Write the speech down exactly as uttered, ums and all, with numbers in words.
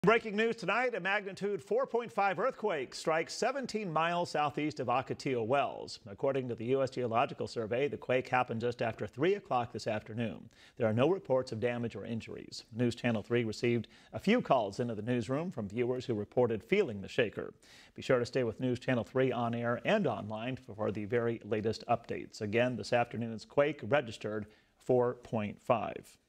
Breaking news tonight, a magnitude four point five earthquake strikes seventeen miles southeast of Ocotillo Wells. According to the U S Geological Survey, the quake happened just after three o'clock this afternoon. There are no reports of damage or injuries. News Channel three received a few calls into the newsroom from viewers who reported feeling the shaker. Be sure to stay with News Channel three on air and online for the very latest updates. Again, this afternoon's quake registered four point five.